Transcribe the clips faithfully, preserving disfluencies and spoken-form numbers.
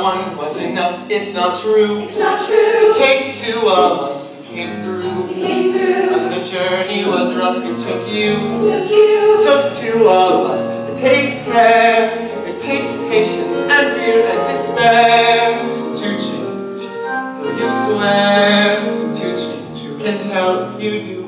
one was enough, it's not true. It's not true. It takes two of us, we came through. We came through. And the journey was rough, it took you. It took you. It took two of us, it takes care. It takes patience and fear and despair to change. Though you swear to change, you can tell if you do.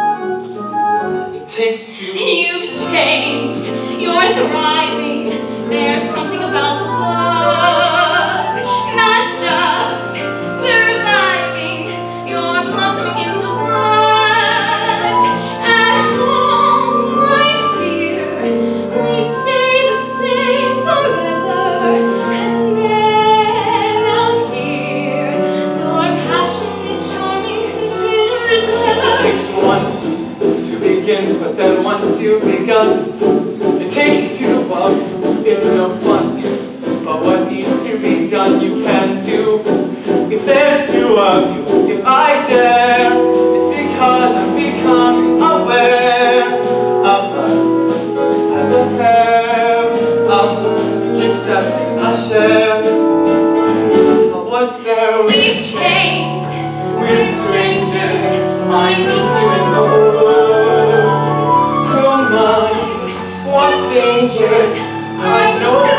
It takes two. You've changed. You're thriving. There's something about the blood, not just surviving. You're blossoming in the blood. At home, I fear we'd stay the same forever. And then out here, your passion is charming, considerate, clever. It takes one to begin, but then once you've begun, it takes two. Well, it's no fun, but what needs to be done you can do. If there's two of you, if I dare, it's because I'm becoming aware of us as a pair, of us each accepting a share of what's there. We've changed. We're strangers. I meet you in the woods. Who knows what dangers I know.